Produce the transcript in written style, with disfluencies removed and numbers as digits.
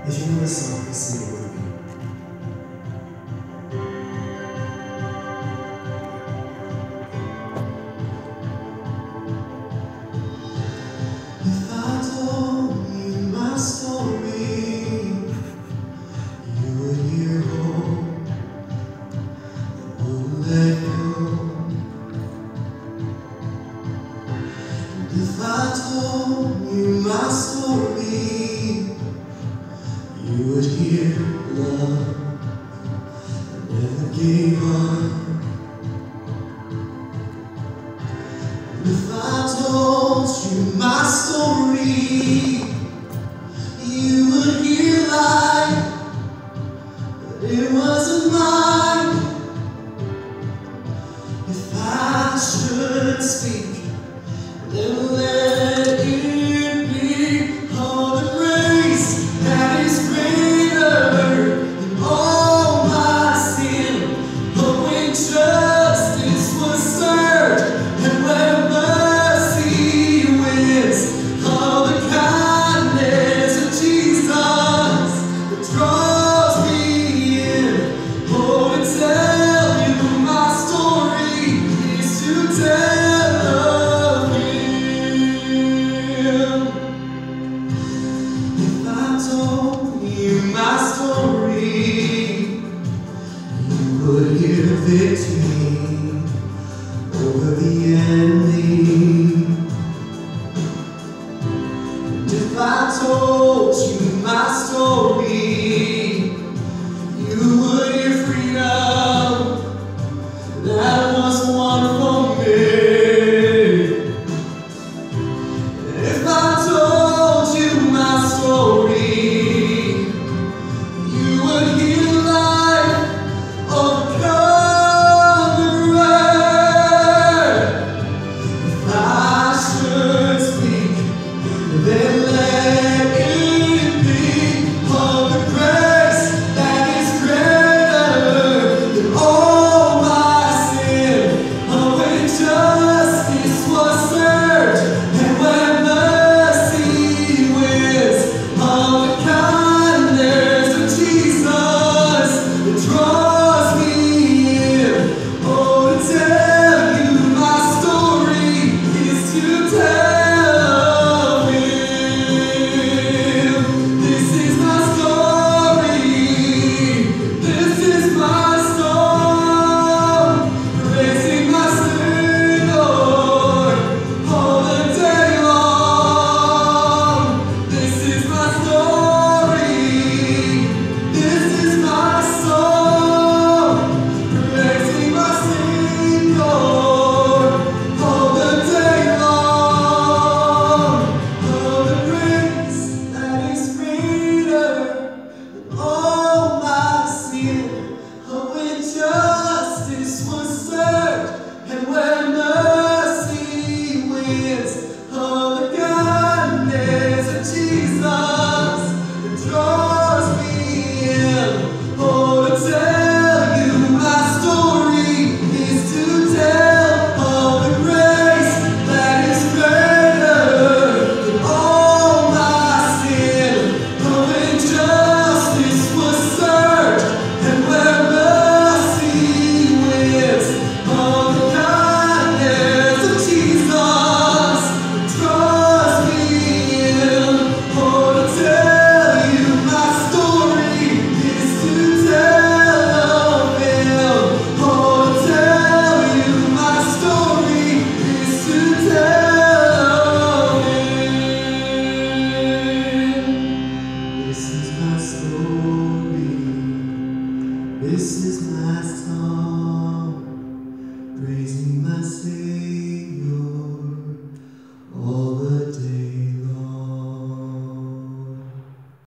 If you know this song, please sing it with me. If I told you my story, you would hear hope that wouldn't let go. And if I told you my story, you would hear love that never gave up. And if I told you my story, you would hear life, but it wasn't mine. If I should speak, then let it be all the grace that is greater than all my sin. But when justice was served and when mercy wins, all the kindness of Jesus that draws me in. Oh, to tell you my story is to tell of Him. If I told you my story, you would hear victory over the enemy. And if I told you my story, you would hear freedom that was won for me. If I told you my story, you would hear life of conqueror. If I should speak, then let it be of the grace that is greater than all my sin. Oh, when justice was served and when mercy wins, all the kindness of Jesus that draws me in. Oh, to tell you my story is to tell of Him. This is my story. This is my song, praising my Savior all the day long. This is my story. This is my song, praising my Savior all the day long. Oh, the grace that is greater than all my sin. Oh, when justice was served and when mercy wins, oh, the kindness of Jesus that draws me in. Oh, to tell you my story is to tell of the grace that is greater than all my sin. Oh, when justice was served and when mercy wins, oh, the kindness of Jesus that draws me in. Oh, to tell you my story is to tell of Him. Oh, to tell you my story is to tell of Him. This is my story. This is my song, praising my Savior